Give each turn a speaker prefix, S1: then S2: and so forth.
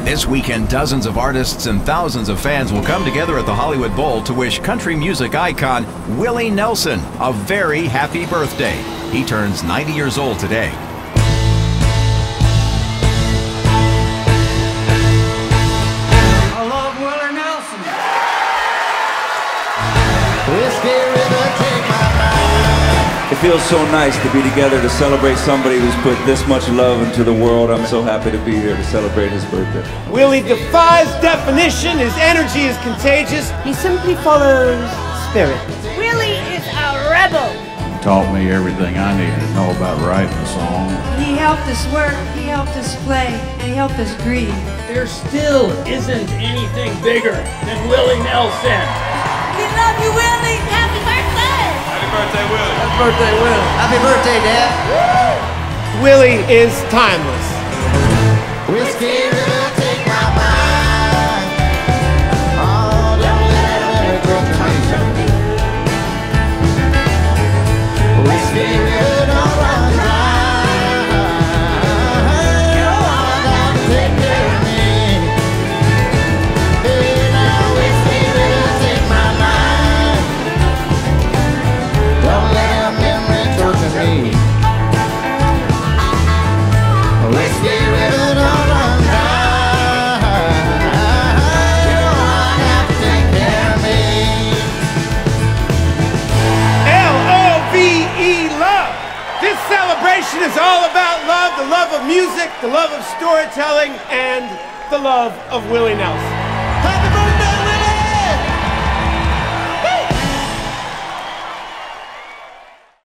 S1: This weekend, dozens of artists and thousands of fans will come together at the Hollywood Bowl to wish country music icon Willie Nelson a very happy birthday. He turns 90 years old today.
S2: I love Willie Nelson.
S3: Whiskey River, take my mind.
S4: It feels so nice to be together to celebrate somebody who's put this much love into the world. I'm so happy to be here to celebrate his birthday.
S5: Willie defies definition. His energy is contagious.
S6: He simply follows spirit.
S7: Willie is a rebel.
S8: Taught me everything I needed to know about writing a song.
S6: He helped us work, he helped us play, and he helped us grieve.
S9: There still isn't anything bigger than Willie Nelson.
S7: We love you, Willie. Happy birthday.
S10: Happy birthday, Willie.
S3: Happy birthday, Will. Happy birthday, Dad.
S5: Willie is timeless.
S3: Whiskey River, take my mind. Oh, don't let it go to me. Whiskey River, don't run dry. You're the one that take care of me. Hey, now Whiskey River, take my mind. Don't let a memory torture me. Whiskey River, don't run dry. You're the one that take care of me.
S5: L-O-V-E, love. This celebration is all about love, the love of music, the love of storytelling, and the love of Willie Nelson.
S3: Happy birthday,